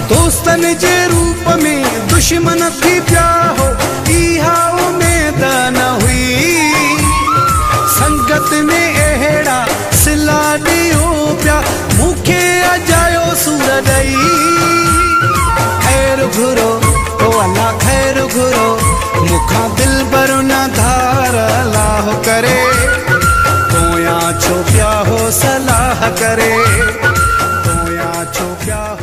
दोस्तन जे रूप में दुश्मन थी पिया हो, इहा उमेद न हुई। संगत में अहिड़ा सिला ॾियो पिया, मूंखे अजायो सूर ॾई। ख़ैर घुरो ओ अल्लाह ख़ैर घुरो, मूंखां दिल भर न धार अलाह करे। पोयां छो पिया हो सलाह करे, पोयां छो पिया